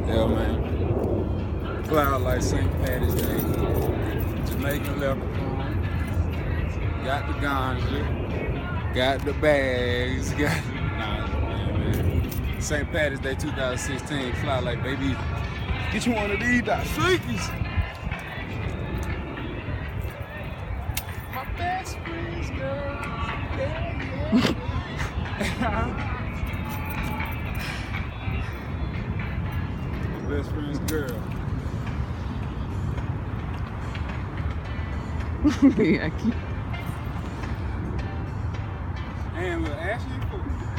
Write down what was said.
Yeah, man. Fly out like St. Patty's Day. Jamaican leprechaun. Got the ganja. Got the bags. Got man. St. Patty's Day 2016. Fly like baby. Get you one of these shakies. My best friend's girl. Yeah, yeah. My best friend's girl. Yeah, And we'll ask you for